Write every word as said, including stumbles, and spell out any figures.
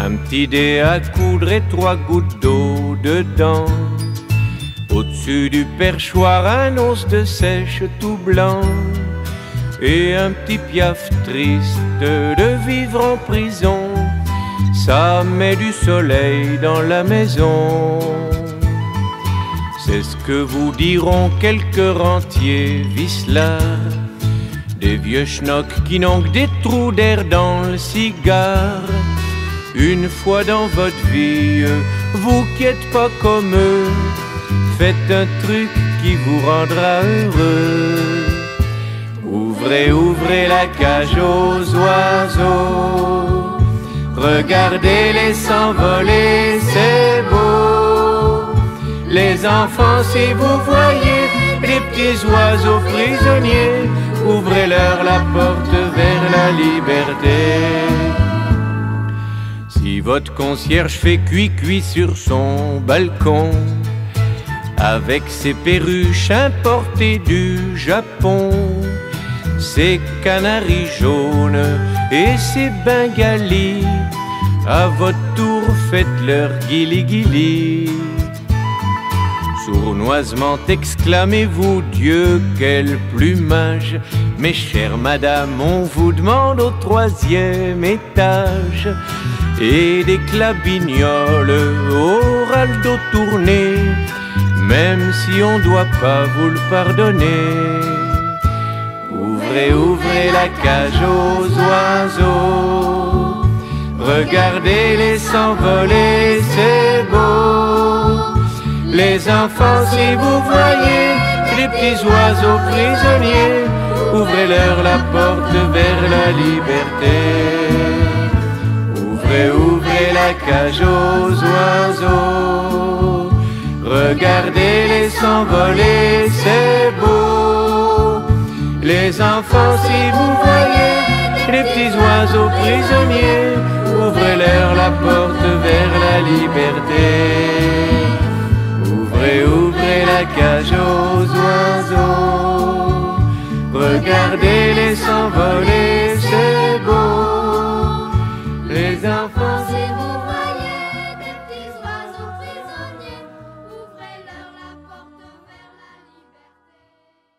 Un petit dé à coudre et trois gouttes d'eau dedans. Au-dessus du perchoir, un os de sèche tout blanc. Et un petit piaf triste de vivre en prison. Ça met du soleil dans la maison. C'est ce que vous diront quelques rentiers vicelards, des vieux schnocks qui n'ont que des trous d'air dans le cigare. Une fois dans votre vie, vous qui êtes pas comme eux, faites un truc qui vous rendra heureux. Ouvrez, ouvrez la cage aux oiseaux, regardez-les s'envoler, c'est beau. Les enfants, si vous voyez des petits oiseaux prisonniers, ouvrez-leur la porte vers la liberté. Si votre concierge fait cuit-cuit sur son balcon, avec ses perruches importées du Japon, ses canaris jaunes et ses bengalis, à votre tour faites-leur guili-guili. Sournoisement exclamez-vous, Dieu, quel plumage! Mes chères madames, on vous demande au troisième étage. Et des clabignoles au raldo tourné, même si on doit pas vous le pardonner. Ouvrez, ouvrez la cage aux oiseaux, regardez-les s'envoler, c'est beau. Les enfants, si vous voyez les petits oiseaux prisonniers, ouvrez-leur la porte vers la liberté. Ouvrez, ouvrez la cage aux oiseaux, regardez-les s'envoler, c'est beau. Les enfants, si vous voyez les petits oiseaux prisonniers, ouvrez-leur la porte vers la liberté. Ouvrez, ouvrez la cage aux oiseaux, regardez-les s'envoler, c'est beau. Les enfants, si vous